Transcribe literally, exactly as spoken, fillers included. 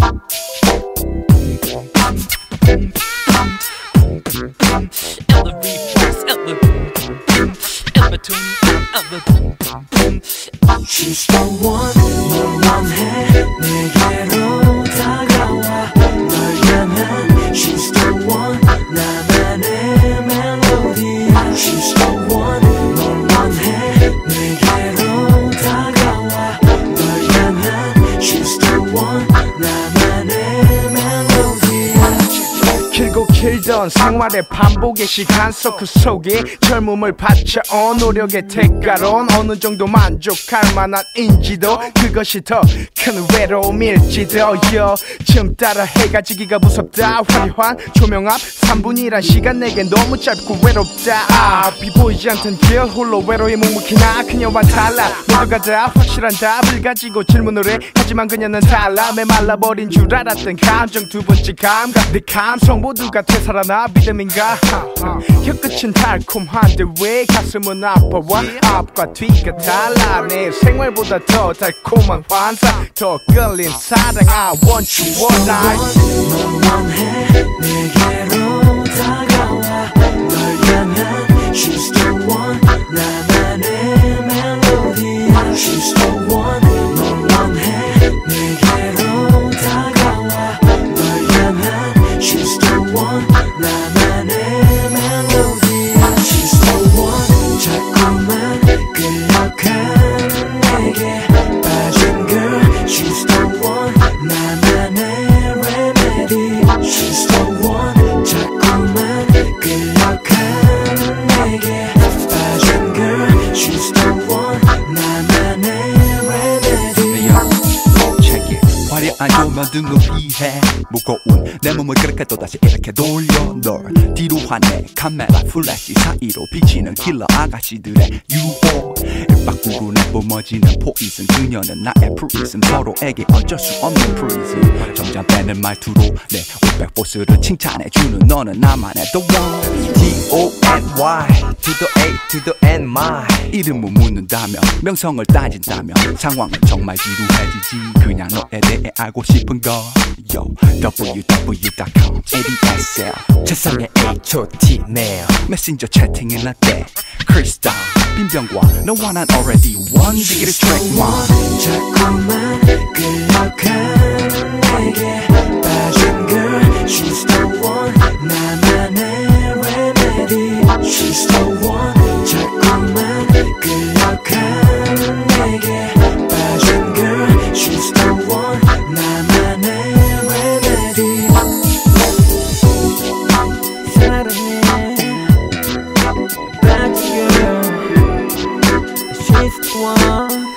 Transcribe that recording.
She's the one, 널 원해 내게로 다가와 널 향한 She's the one, 나만의 멜로디야 She's the one, 널 원해 내게로 다가와 널 향한 She's the one, 나만의 멜로디야 길고 길던 생활의 반복의 시간 속 그 속에 젊음을 바쳐온 노력의 대가론 어느 정도 만족할 만한 인지도 그것이 더 큰 외로움일지도 요즘 따라 해가 지기가 무섭다 화려한 조명 앞 삼 분이란 시간 내겐 너무 짧고 외롭다 앞이 보이지 않던 길 홀로 외로이 묵묵히나 그녀와 달라 모두가 다 확실한 답을 가지고 질문을 해 하지만 그녀는 달라 메말라버린 줄 알았던 감정 두 번째 감각 내 감성 모두가 되살아나 믿음인가 혀끝은 달콤한데 왜 가슴은 아파와 앞과 뒤가 달라 내 생활보다 더 달콤한 환상 더 끌린 사랑 I want you all night 널 원해 내게로 다가와 널 향한 She's the one 나만의 멜로디야 She's the one 널 원해 내게로 다가와 널 향한 She's the one 나만의 멜로디야 She's the one 자꾸만 끌려가는 내게 빠진 girl She's the one 나만의 remedy She's the one 자꾸만 끌려가는 내게 빠진 girl She's the one 나만의 remedy Check it 화려한 조명 등을 피해 무거운 내 몸을 그렇게 또다시 이렇게 돌려 널 뒤로 화내 카메라 플래시 사이로 비치는 킬러 아가씨들의 유혹 일박구구 내뿜어지는 포이즌 그녀는 나의 프리즘 서로에게 어쩔 수 없는 프리즘 점점 빼는 말투로 내 오백 보스를 칭찬해주는 너는 나만의 the one D O N Y to the A to the N my 이름을 묻는다면 명성을 따진다면 상황은 정말 지루해지지 그냥 너에 대해 알고 싶은 거 Yo 더블유 더블유 닷 컴 에이디에스엘 세상에 H O T mail 메신저 채팅은 어때 크리스탈 빈병과 너와 난 already one 디기를 track one 자꾸만 끌려가는 내게 빠진 girl She's the one 나만의 remedy She's the one 자꾸만 끌려가는 내게 빠진 girl She's the one 나만의 remedy 사랑해 빠진 girl She's the one